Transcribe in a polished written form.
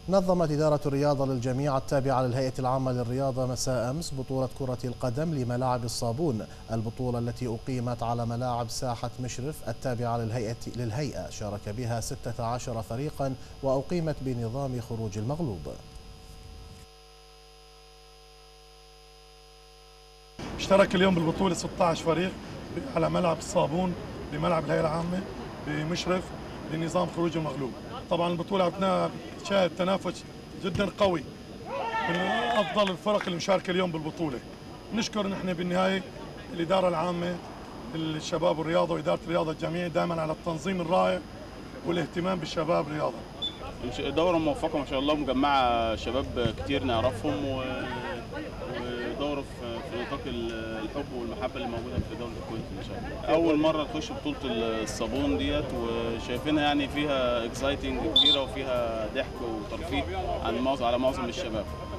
نظمت إدارة الرياضة للجميع التابعة للهيئة العامة للرياضة مساء أمس بطولة كرة القدم لملاعب الصابون. البطولة التي أقيمت على ملاعب ساحة مشرف التابعة للهيئة شارك بها 16 فريقا وأقيمت بنظام خروج المغلوب. اشترك اليوم بالبطولة 16 فريق على ملعب الصابون بملعب الهيئة العامة بمشرف لنظام خروج المغلوب. طبعا البطولة عندنا شاهد تنافس جدا قوي من افضل الفرق المشاركة اليوم بالبطولة. نشكر نحن بالنهاية الإدارة العامة للشباب والرياضة وإدارة الرياضة الجميع دائما على التنظيم الرائع والاهتمام بالشباب الرياضة. دورة موفقة ما شاء الله، مجمعة شباب كتير نعرفهم ودورة في نطاق الحب والمحبة اللي موجودة في دولة الكويت إن شاء الله. أول مرة تخش بطولة الصابون ديت، وشايفينها يعني فيها اكسايتنج كتيرة وفيها ضحك وترفيه على معظم الشباب.